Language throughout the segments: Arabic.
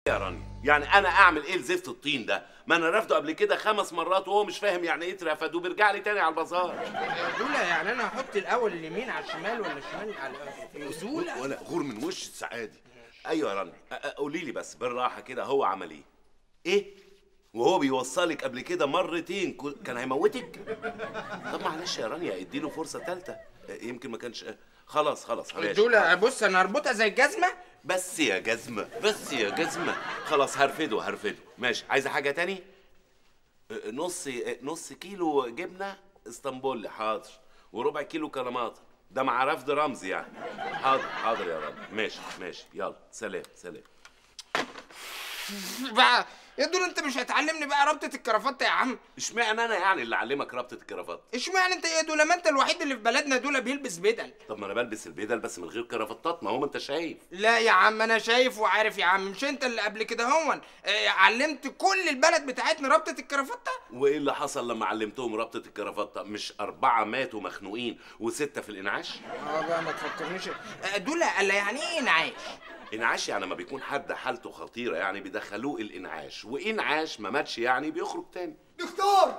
يا رانيا يعني انا اعمل ايه لزفت الطين ده؟ ما انا رافضه قبل كده 5 مرات وهو مش فاهم يعني ايه اترفد وبيرجع لي تاني على البازار. دولا يعني انا هحط الاول اليمين على الشمال ولا الشمال على الاصول؟ ولا غور من وش السعادي. ايوه يا رانيا قولي لي بس بالراحه كده، هو عمل ايه؟ ايه؟ وهو بيوصلك قبل كده مرتين كان هيموتك؟ طب معلش يا رانيا اديله فرصه ثالثه، يمكن ما كانش. خلاص دولا بص انا هربطها زي الجزمه. بس يا جزمه بس يا جزمه، خلاص هرفده ماشي. عايزه حاجه تاني؟ نص كيلو جبنه اسطنبولي حاضر، وربع كيلو كلامات ده مع رفض رمزي يعني. حاضر يا رب، ماشي يلا سلام. بقى يا دول انت مش هتعلمني بقى ربطه الكرافته يا عم؟ اشمعنى انا يعني اللي اعلمك ربطه الكرافته؟ اشمعنى انت يا دول؟ ما انت الوحيد اللي في بلدنا دول بيلبس بدل. طب ما انا بلبس البدل بس من غير كرافتات، ما انت شايف. لا يا عم انا شايف وعارف يا عم، مش انت اللي قبل كده علمت كل البلد بتاعتنا ربطه الكرافته؟ وايه اللي حصل لما علمتهم ربطه الكرافته؟ مش 4 ماتوا مخنوقين و6 في الانعاش؟ بقى ما تفكرنيش دول. قال يعني ايه انعاش؟ انعاش يعني لما بيكون حد حالته خطيره يعني بيدخلوه الانعاش، وانعاش ما ماتش يعني بيخرج تاني. دكتور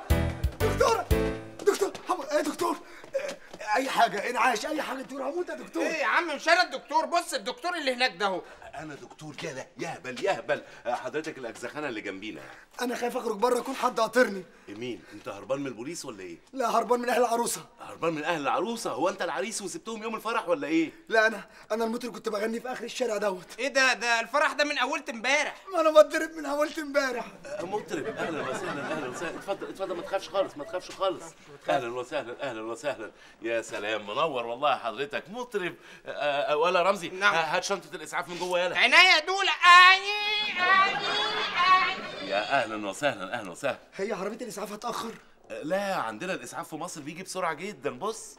ايه دكتور؟ اي حاجه انعاش، اي حاجه دكتور، هموت يا دكتور. ايه يا عم مش انا الدكتور، بص الدكتور اللي هناك ده اهو. انا دكتور كده يهبل حضرتك الاجزخانه اللي جنبينا. انا خايف اخرج بره يكون حد قاطرني. مين انت؟ هربان من البوليس ولا ايه؟ لا هربان من اهل العروسه. هربان من اهل العروسه؟ هو انت العريس وسبتهم يوم الفرح ولا ايه؟ لا انا المطرب كنت بغني في اخر الشارع دوت. ايه ده الفرح ده من اولت امبارح. ما انا بتضرب من اولت امبارح. مطرب اهلا وسهلا اتفضل ما تخافش خالص. اهلا وسهلا يا سلام، منور والله حضرتك مطرب. ولا رمزي نعم. هات شنطه الاسعاف من جوه يلا. عينيا دول يا اهلا وسهلا. هي عربيه الاسعاف هتاخر؟ لا عندنا الاسعاف في مصر بيجي بسرعه جدا. بص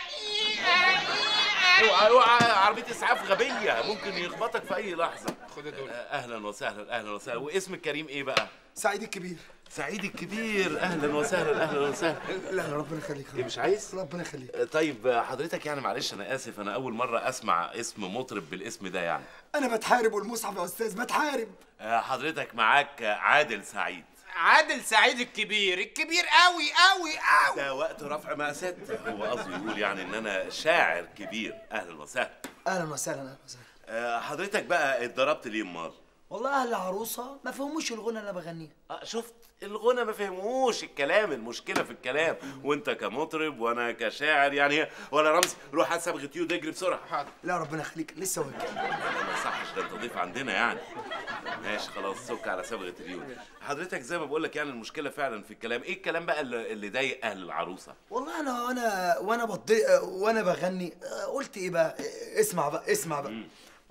اوعى عربيه اسعاف غبيه ممكن يخبطك في اي لحظه. خد دول. اهلا وسهلا. واسمك كريم ايه بقى؟ سعيد الكبير. سعيد الكبير، اهلا وسهلا. لا ربنا يخليك. ايه مش عايز؟ ربنا يخليك. طيب حضرتك يعني معلش انا اسف، انا اول مره اسمع اسم مطرب بالاسم ده يعني. انا بتحارب والمصحف يا استاذ بتحارب. حضرتك معاك عادل سعيد. عادل سعيد الكبير قوي. ده وقت رفع مقاسات، هو قصده يقول يعني ان انا شاعر كبير. اهلا وسهلا. حضرتك بقى اتضربت ليه امال؟ والله اهل العروسه ما فهموش الغنى اللي انا بغنيه. شفت الغنى ما فهموش الكلام، المشكله في الكلام. وانت كمطرب وانا كشاعر يعني. ولا رمزي روح هات صبغه يود اجري بسرعه. حاضر. لا ربنا يخليك لسه واكل. ما يصحش ده انت ضيف عندنا يعني. ماشي خلاص سك على صبغه اليود. حضرتك زي ما بقول لك يعني المشكله فعلا في الكلام. ايه الكلام بقى اللي ضايق اهل العروسه؟ والله وانا بغني قلت ايه بقى؟ اسمع بقى.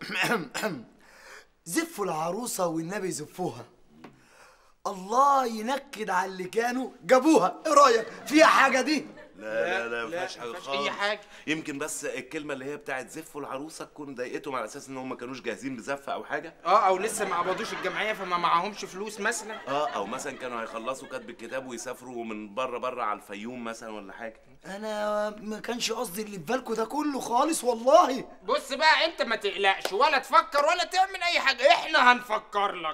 زفوا العروسه والنبي زفوها، الله ينكد على اللي كانوا جابوها. ايه رايك فيها حاجه دي؟ لا ما فيهاش حاجه خالص. اي حاجه. يمكن بس الكلمه اللي هي بتاعت زفوا العروسه تكون ضايقتهم على اساس ان هم ما كانوش جاهزين بزفه او حاجه. او لسه ما قبضوش الجمعيه فما معاهمش فلوس مثلا. او مثلا كانوا هيخلصوا كتب الكتاب ويسافروا من بره على الفيوم مثلا ولا حاجه. انا ما كانش قصدي اللي في بالكوا ده كله خالص والله. بص بقى انت ما تقلقش ولا تفكر ولا تعمل اي حاجه، احنا هنفكر لك.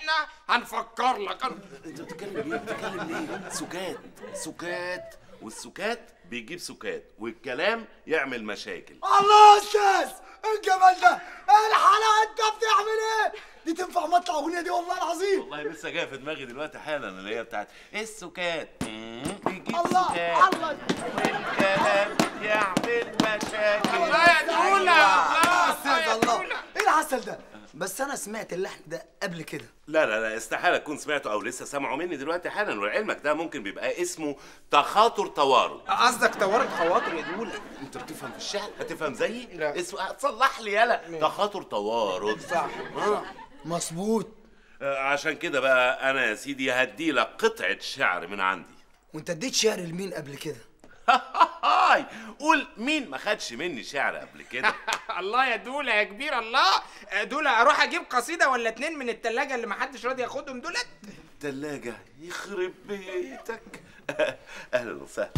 انت بتتكلم ليه؟ سكات والسكات بيجيب سكات والكلام يعمل مشاكل. الله يا استاذ الجمال ده، ايه الحلاوه؟ انت بتعمل ايه؟ دي تنفع مطلع اغنيه دي والله العظيم. والله لسه جايه في دماغي دلوقتي حالا اللي هي بتاعت السكات بيجيب الله سكات والكلام يعمل مشاكل. الله يا دولة. يا استاذ الله ايه العسل ده؟ بس انا سمعت اللحن ده قبل كده. لا استحاله تكون سمعته او لسه سامعه مني دلوقتي حالا. ولعلمك ده ممكن بيبقى اسمه تخاطر توارد. قصدك توارد خواطر يا دولة؟ انت بتفهم في الشعر؟ هتفهم زيي؟ لا. اسمه هتصلح لي يالا. تخاطر توارد صح. مظبوط. عشان كده بقى انا يا سيدي هدي لك قطعه شعر من عندي. وانت اديت شعر لمين قبل كده؟ هاي قول مين ما خدش مني شعر قبل كده؟ الله يا دولة يا كبير. الله دولة اروح اجيب قصيده ولا 2 من التلاجة اللي ما حدش راضي ياخدهم دولت؟ تلاجة يخرب بيتك. اهلا وسهلا.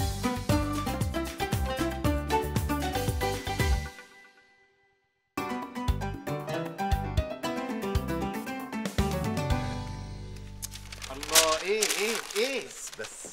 ايه بس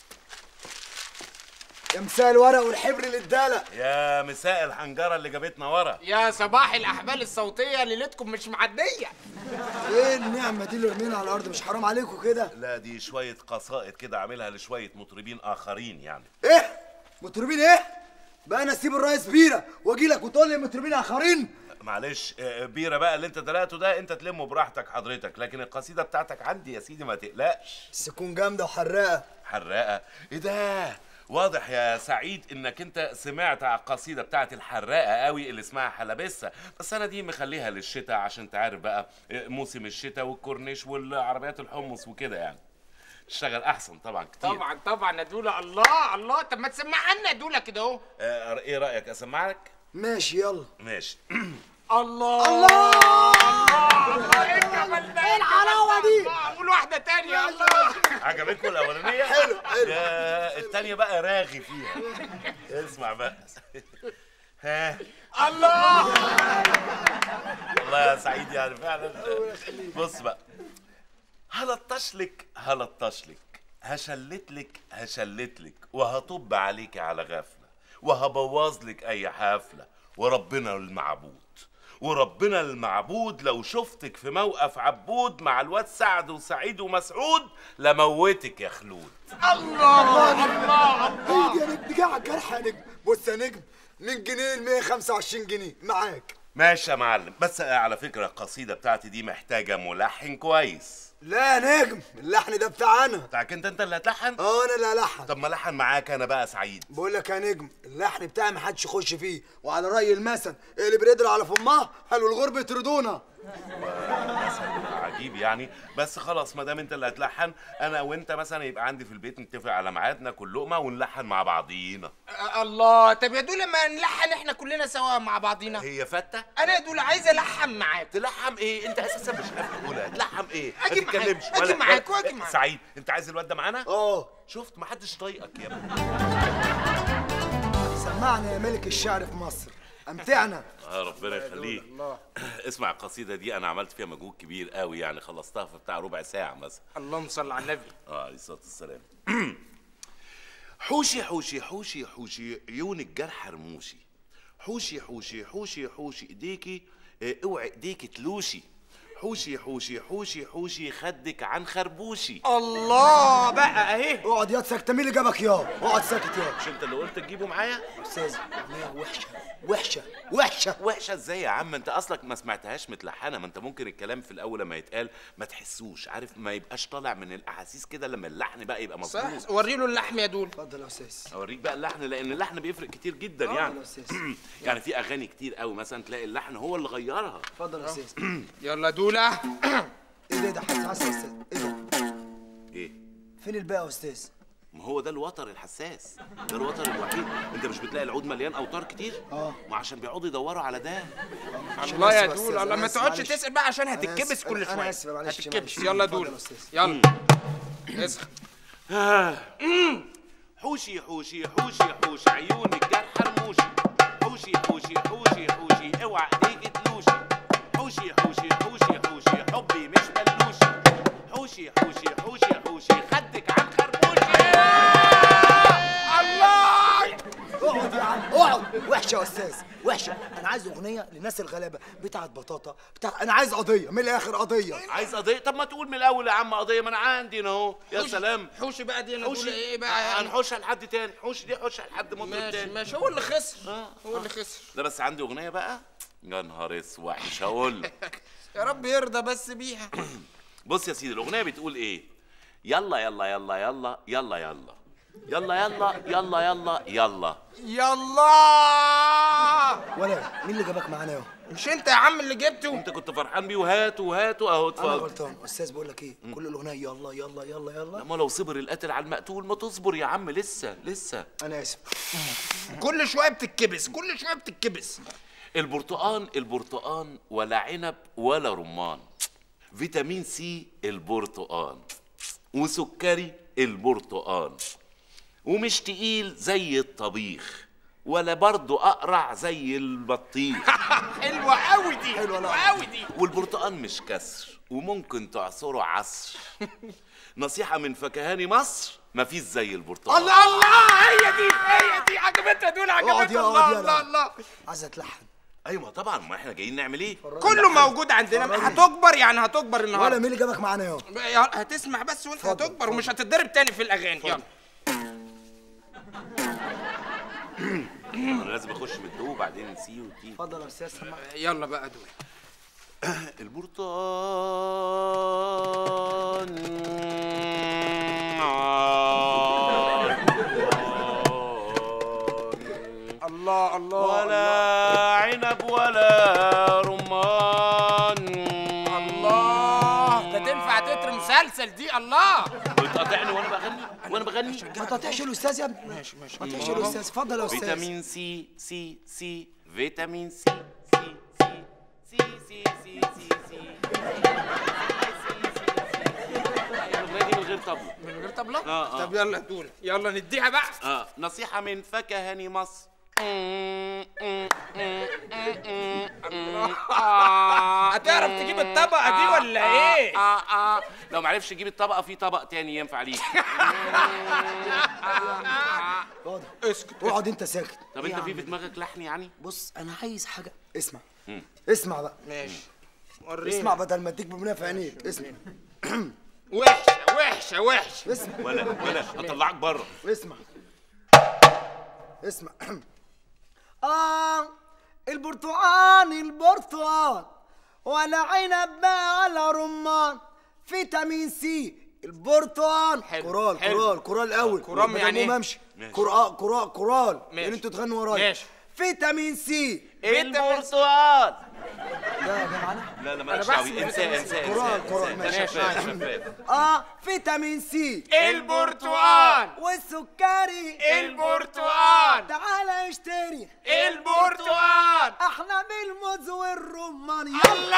يا مساء الورق والحبر اللي ادالك. يا مساء الحنجره اللي جابتنا ورا. يا صباح الاحبال الصوتيه، ليلتكم مش معديه. ايه النعمه دي اللي رمينا على الارض؟ مش حرام عليكم كده؟ لا دي شويه قصائد كده عاملها لشويه مطربين اخرين يعني. ايه مطربين ايه؟ بقى انا اسيب الريس بيره واجي لك وتقول لي مطربين اخرين؟ معلش بيره بقى اللي انت دلقته ده انت تلمه براحتك حضرتك، لكن القصيده بتاعتك عندي يا سيدي ما تقلقش. بس تكون جامده وحراقه. حراقه؟ ايه ده؟ واضح يا سعيد انك انت سمعت على القصيده بتاعت الحراقه قوي اللي اسمها حلبسه، بس انا دي مخليها للشتاء عشان تعرف بقى موسم الشتاء والكورنيش والعربيات الحمص وكده يعني. تشتغل احسن طبعا كتير. طبعا يا دوله. الله طب ما تسمعنا يا دوله كده اهو. ايه رايك اسمعك؟ ماشي يلا. ماشي. الله ايه الجمال ده؟ ايه الحلاوه دي؟ قول واحده تانية. الله عجبتكم الاولانيه؟ حلو. يا التانيه بقى راغي فيها. اسمع بقى. ها الله والله يا سعيد يعني فعلا. بص بقى، هلطشلك هشلتلك وهطب عليك على غفله وهبوظلك اي حفله، وربنا المعبود لو شفتك في موقف عبود مع الواد سعد وسعيد ومسعود لموتك يا خلود. الله ايه يا نجم؟ جه على الجرح يا نجم. بص يا نجم، من جنيه ل 125 جنيه معاك. ماشي يا معلم، بس على فكره القصيده بتاعتي دي محتاجه ملحن كويس. لا يا نجم، اللحن ده بتاعنا. بتاعك انت اللي هتلحن؟ انا اللي هلحن. طب ما لحن معاك انا بقى سعيد. بقول لك يا نجم، اللحن بتاعي محدش يخش فيه، وعلى راي المثل اللي بيرد على فمها حلو الغرب يطردونا. مثل عجيب يعني، بس خلاص ما دام انت اللي هتلحن انا وانت مثلا يبقى عندي في البيت نتفق على ميعاد ناكل لقمه ونلحن مع بعضينا. الله طب يا دوله ما نلحن احنا كلنا سوا مع بعضينا. هي فته؟ انا يا دوله عايز الحن معاك. تلحم ايه؟ انت اساسا مش عارف تقولها. تلحم ايه؟ ما أجي تتكلمش معاك، أجي معاك وأجي معاك. سعيد انت عايز الواد ده معانا؟ شفت محدش طايقك يا ابني. سمعنا يا ملك الشعر في مصر، امتعنا. ربنا يخليك. اسمع القصيده دي انا عملت فيها مجهود كبير قوي يعني، خلصتها في بتاع ربع ساعه مثلا. اللهم صل على النبي. عليه الصلاه والسلام. حوشي حوشي حوشي حوشي عيون الجرح رموشي، حوشي حوشي حوشي حوشي ايديكي اوعي ايديكي تلوشي، حوشي حوشي حوشي حوشي خدك عن خربوشي. الله بقى اهي. اقعد يا ساكت، مين اللي جابك يا؟ اقعد ساكت يا. مش انت اللي قلت تجيبه معايا؟ استاذ اغنيه وحشه. ازاي يا عم؟ انت اصلك ما سمعتهاش متلحنه، ما انت ممكن الكلام في الاول لما يتقال ما تحسوش، عارف ما يبقاش طالع من الاحاسيس كده، لما اللحن بقى يبقى مظبوط. صح، وري له اللحم يا دول. اتفضل يا استاذ. اوريك بقى اللحن، لان اللحن بيفرق كتير جدا يعني. يا استاذ. يعني في اغاني كتير قوي مثلا تلاقي اللحن هو اللي غيرها. اتفضل يا استاذ. يلا دوله. ايه ده حساس يا استاذ؟ ايه ده؟ ايه؟ فين الباقي يا استاذ؟ ما هو ده الوتر الحساس، ده الوتر الوحيد. انت مش بتلاقي العود مليان اوتار كتير؟ ما عشان بيقعدوا يدوروا على ده. الله يا دول، الله ما تقعدش تسال بقى عشان هتتكبس كل شويه. انا اسف معلش. هتتكبس. يلا دول يلا اسخن. حوشي حوشي حوشي حوشي عيون الجرح رموشي، حوشي حوشي حوشي حوشي اوعى ايديك تلوشي، حوشي حوشي حوشي حوشي حبي مش ملوشي، حوشي حوشي حوشي حوشي خدك عن خربوشي. الله اقعد يا عم اقعد. وحشه يا استاذ وحشه. انا عايز اغنيه للناس الغلابه بتاعت بطاطا انا عايز قضيه من الاخر، قضيه. عايز قضيه؟ طب ما تقول من الاول يا عم قضيه، ما انا عندي هنا اهو. يا سلام. حوشي بقى دي انا دول ايه بقى؟ هنحوشها لحد تاني. حوشي دي حوشها لحد مطرب تاني. ماشي هو اللي خسر. هو اللي خسر. لا بس عندي اغنيه بقى يا نهار اسود مش هقول لك. يا رب يرضى بس بيها. بص يا سيدي الاغنيه بتقول ايه؟ يلا يلا يلا يلا يلا يلا يلا يلا يلا يلا يلا يلا. ولا مين اللي جابك معانا اهو؟ مش انت يا عم اللي جبته؟ انت كنت فرحان بيه وهاتوا اهو اتفضل. انا غلطان استاذ. بقول لك ايه، كل الاغنيه يلا يلا يلا يلا. ما لو صبر القاتل على المقتول ما تصبر يا عم. لسه انا اسف. كل شويه بتتكبس كل شويه بتتكبس. البرتقان ولا عنب ولا رمان، فيتامين سي البرتقان، وسكري البرتقان، ومش تقيل زي الطبيخ، ولا برضه اقرع زي البطيخ. حلوه قوي دي، حلوة قوي دي. والبرتقال مش كسر وممكن تعصره عصر. نصيحة من فكهاني مصر، مفيش زي البرتقال. الله، هي دي عجبتها دول، اقعد عجبتها. يا الله اقعد الله يا الله. عايز اتلحن. ايوه طبعا، ما احنا جايين نعمل ايه؟ كله موجود عندنا. هتكبر يعني هتكبر ولا النهارده. مين اللي جابك معانا يا هتسمع بس وانت هتكبر ومش هتتضرب تاني في الاغاني. يلا. انا لازم اخش من الدو وبعدين سي وتي. اتفضل يا استاذ سمع. يلا بقى دول. البرتقال الله الله ولا عنب ولا رمان. الله، ده تنفع تتر مسلسل دي. الله، بتقاطعني وانا بغني ما تقطعش الاستاذ يا ابني. ماشي ماشي. ما تقطعش الاستاذ. اتفضل يا استاذ. فيتامين سي سي سي فيتامين سي سي سي سي سي سي سي. الأغنية دي من غير طبلة. من غير طبلة؟ آه. طب يلا دول، يلا نديها بقى. نصيحة من فكهاني مصر. هتعرف تجيب الطبقة دي ولا ايه؟ لو معرفش تجيب الطبقة في طبق تاني ينفع ليك. اقعد اسكت. اقعد انت ساكت. طب انت في دماغك لحن يعني؟ بص انا عايز حاجه. اسمع اسمع بقى. ماشي، وريني. اسمع بدل ما اديك بمنى في عينيك. اسمع وحشة وحشة وحشة. اسمع ولا اطلعك بره. اسمع اسمع. البرتقال ولا عنب بقى ولا رمان. فيتامين سي البرتقال. حلو، كورال حلو. كورال كورال الاول. كورال يعني ايه؟ امشي. ماشي. كورال ماشي. اللي انتوا تغنوا ورايا. ماشي. فيتامين سي. البرتقال. ده يا جماعه. لا أنا مالكش بحسب دعوة. انساه كورال، ده ماشي. شفاف. فيتامين سي البرتقال. والسكري. البرتقال. تعالى اشتري البرتقال. احنا بالموز والرمان.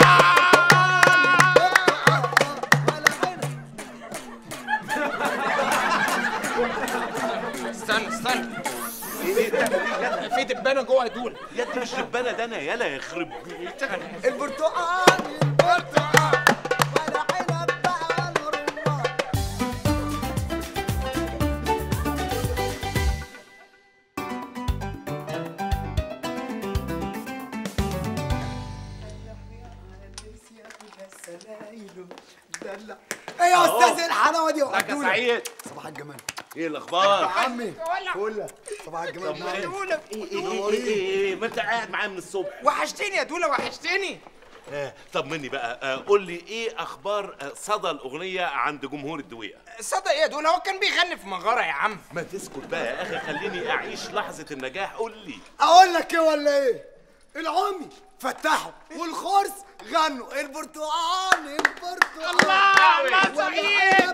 استنى في دبانة جوه يا دول. يا دي مش دبانة، ده انا يالا يخرب بيتك. البرتقال ولا عنب بقى ولا رمان. ايه يا استاذ الحلاوه دي؟ لك يا سعيد. صباح الجمال. ايه الاخبار؟ عمي فله. صباح الجمال. دولة. ايه ما انت قاعد معايا من الصبح. وحشتني يا دولة، وحشتني. طب مني بقى، قول لي ايه اخبار صدى الاغنيه عند جمهور الدويقه؟ صدق ايه يا دول؟ هو كان بيغني في مغارة يا عم. ما تسكت بقى يا اخي، خليني اعيش لحظه النجاح. قول لي. اقول لك ايه ولا ايه؟ العمي فتحوا والخرس غنوا. البرتقال الله سعيد.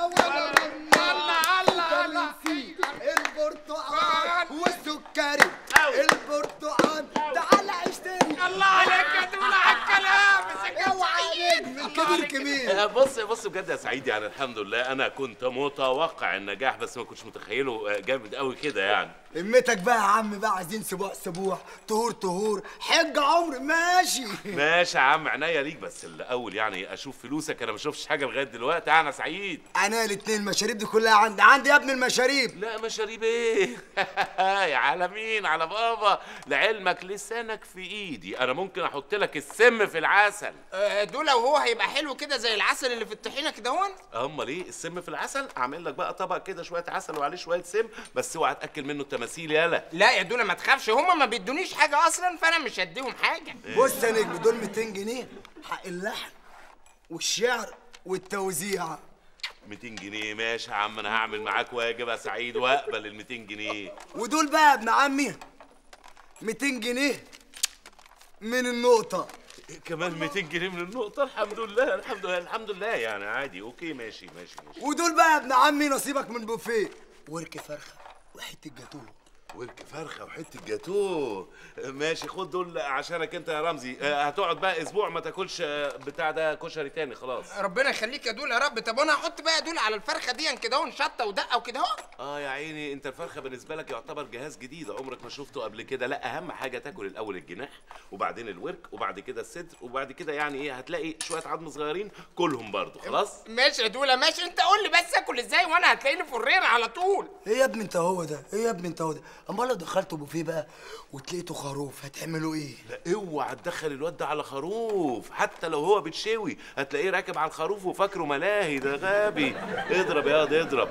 البرتقال والسكري. البرتقال تعالى اشتري. الله عليك يا دولة على الكلام. كبير كبير. بص بجد يا سعيد، يعني الحمد لله انا كنت متوقع النجاح بس ما كنتش متخيله جامد قوي كده يعني. همتك بقى يا عم بقى. عايزين سبوع طهور حج عمر. ماشي ماشي يا عم، عينيا ليك، بس الاول يعني اشوف فلوسك. انا ما شفتش حاجه لغايه دلوقتي. انا سعيد. انا الاتنين المشاريب دي كلها عندي يا ابن المشاريب. لا مشاريب ايه؟ يا على مين؟ على بابا. لعلمك لسانك في ايدي، انا ممكن احط لك السم في العسل. دولة وهو هيبقى حلو كده زي العسل اللي في الطحينة كده هون. امال ايه السم في العسل؟ اعمل لك بقى طبق كده شويه عسل وعليه شويه سم، بس اوعى تاكل منه التماثيل يالا. لا يا دولة ما تخافش، هما ما بيدونيش حاجة اصلا، فانا مش هديهم حاجة. بص يا نجم، دول 200 جنيه حق اللحن والشعر والتوزيع. 200 جنيه ماشي يا عم، انا هعمل معاك واجب يا سعيد واقبل ال 200 جنيه. ودول بقى يا ابن عمي 200 جنيه من النقطة. كمان 200 جنيه من النقطة؟ الحمد لله الحمد لله يعني عادي. اوكي ماشي. ودول بقى يا ابن عمي نصيبك من بوفيه. ورك فرخة وحتة جاتوه. ورك فرخه وحته جاتوه. ماشي خد دول عشانك انت يا رمزي. هتقعد بقى اسبوع ما تاكلش بتاع ده كشري تاني خلاص. ربنا يخليك يا دول يا رب. طب وانا هحط بقى دول على الفرخه دي كده اهو شطه ودقه وكده اهو؟ يا عيني انت الفرخه بالنسبه لك يعتبر جهاز جديد عمرك ما شفته قبل كده. لا اهم حاجه تاكل الاول الجناح وبعدين الورك وبعد كده الصدر وبعد كده يعني ايه هتلاقي شويه عظم صغيرين كلهم برضو خلاص. ماشي يا دوله ماشي. انت قول لي بس اكل ازاي وانا هتلاقيني فرير على طول. ايه يا ابني انت هو ده؟ ايه يا ابني انت هو ده؟ امال لو دخلته بوفيه بقى وتلاقيته خروف هتعملوا ايه؟ لا اوعى تدخل الواد ده على خروف، حتى لو هو بتشوي هتلاقيه راكب على الخروف وفاكره ملاهي. ده غبي. اضرب يا واد اضرب.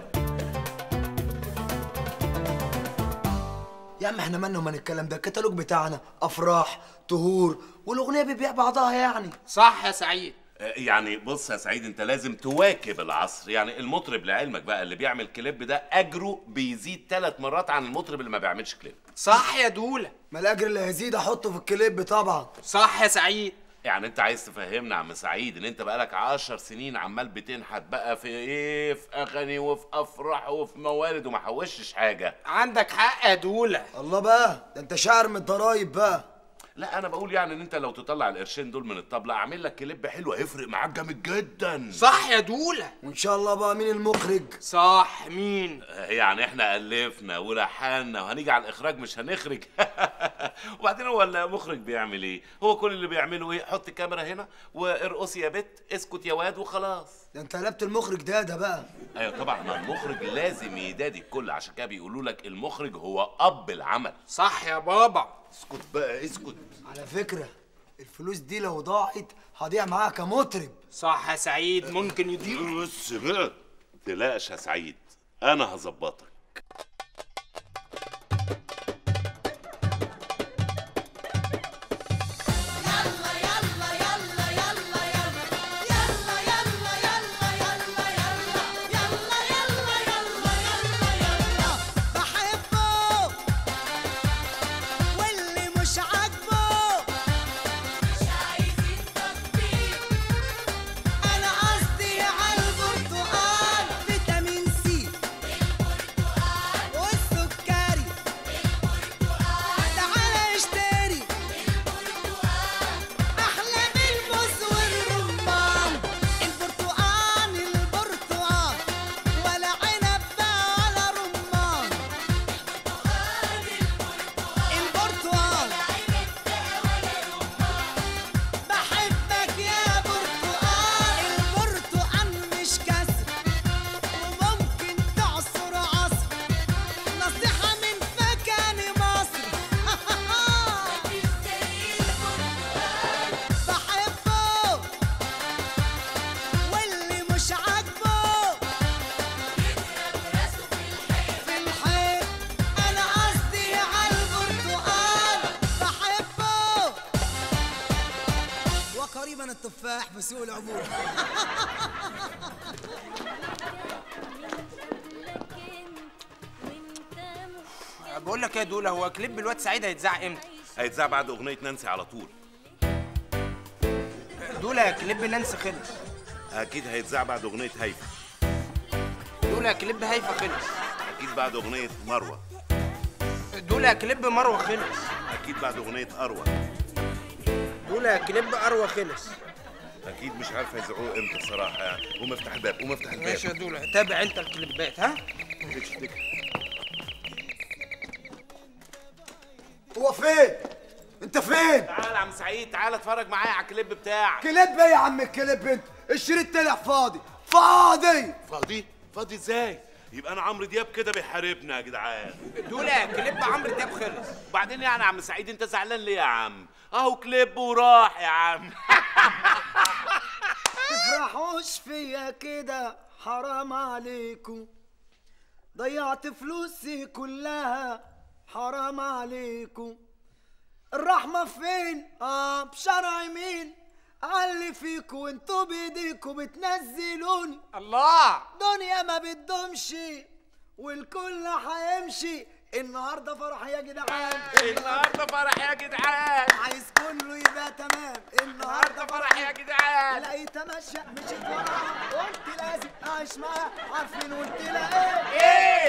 يا عم احنا مالنا ومال الكلام ده؟ الكتالوج بتاعنا افراح طهور والاغنيه بتبيع بعضها يعني. صح يا سعيد. يعني بص يا سعيد انت لازم تواكب العصر. يعني المطرب لعلمك بقى اللي بيعمل كليب ده اجره بيزيد 3 مرات عن المطرب اللي ما بيعملش كليب. صح يا دوله. ما الاجر اللي هيزيد احطه في الكليب طبعا. صح يا سعيد. يعني انت عايز تفهمنا يا عم سعيد ان انت بقالك 10 سنين عمال بتنحت بقى في ايه، في اغاني وفي افراح وفي موالد وما حوشتش حاجه؟ عندك حق يا دوله. الله بقى، ده انت شاعر من الضرايب بقى. لا انا بقول يعني ان انت لو تطلع القرشين دول من الطبله اعمل لك كليب حلو هيفرق معاك جامد جدا. صح يا دوله. وان شاء الله بقى مين المخرج؟ صح مين؟ يعني احنا الفنا ولحنا وهنيجي على الاخراج مش هنخرج. وبعدين هو المخرج بيعمل ايه؟ هو كل اللي بيعمله ايه؟ حط كاميرا هنا وارقصي يا بت اسكت يا واد وخلاص. ده انت قلبت المخرج ده بقى. ايوه طبعا ما المخرج لازم يدادي الكل، عشان كده بيقولوا لك المخرج هو اب العمل. صح يا بابا. اسكت بقى اسكت. على فكره الفلوس دي لو ضاعت هضيع معاها كمطرب. صح يا سعيد ممكن يضيع. بص بقى تلاقش يا سعيد انا هظبطك. التفاح في سوق العبور. بقول لك يا دوله هو كليب الواد سعيد هيتذاع امتى؟ هيتذاع بعد اغنيه نانسي على طول. دوله كليب نانسي خلص. اكيد هيتذاع بعد اغنيه هيفا. دوله كليب هيفا خلص. اكيد بعد اغنيه مروه. دوله كليب مروه خلص. اكيد بعد اغنيه اروى. دوله كليب اروى خلص. اكيد مش عارف هيذاعوه امتى الصراحه يعني. قوم افتح الباب قوم افتح الباب. ماشي يا دوله تابع انت الكليبات ها؟ هو فين؟ انت فين؟ تعال يا عم سعيد تعال اتفرج معايا على الكليب بتاعك. كليب ايه يا عم الكليب انت؟ الشريط طلع فاضي فاضي. فاضي؟ فاضي ازاي؟ يبقى انا عمرو دياب كده بيحاربنا يا جدعان. دوله كليب عمرو دياب خلص. وبعدين يعني يا عم سعيد انت زعلان ليه يا عم؟ اهو كليب وراح يا عم. تفرحوش فيا كده حرام عليكم، ضيعت فلوسي كلها حرام عليكم. الرحمة فين؟ بشرع مين؟ علي فيكوا وانتوا بايديكوا بتنزلوني. الله دنيا ما بتدومش والكل هيمشي. النهارده فرح يا جدعان، النهارده فرح يا جدعان، عايز كله يبقى تمام. النهارده فرح يا جدعان. لقيت ماشية مشيت وراها قلت لازم اعيش معاها، عارفين قلت لها ايه؟ ايه